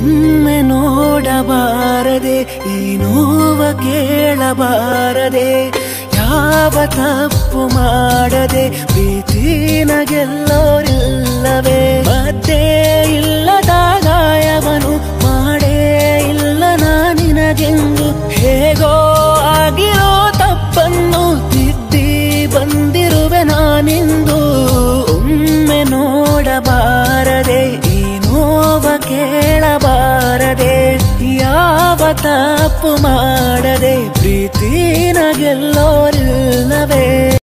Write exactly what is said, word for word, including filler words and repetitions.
ಒಮ್ಮೆ ನೋಡಬಾರದೆ ಈ ನೋವ ಕೇಳಬಾರದೆ ಯಾವ ತಪ್ಪು ಮಾಡದೆ ಪ್ರೀತಿನ ಗೆಲ್ಲೋರಿಲ್ಲವೇ ಮತ್ತೆ ಇಲ್ಲದ ಗಾಯವನು ಮಾಡೇ ಇಲ್ಲ ನಾನಿನಗೆಂದು ಹೇಗೋ ಆಗಿರೋ ತಪ್ಪನ್ನು ತಿದ್ದಿ ಬಂದಿರುವೆ ನಾನಿಂದು ಒಮ್ಮೆ ನೋಡಬಾರದೆ ಈ ನೋವ ಕೇಳಬಾರದೆ ಯಾವ ತಪ್ಪು ಮಾಡದೆ ಪ್ರೀತಿನ ಗೆಲ್ಲೋರಿಲ್ಲವೇ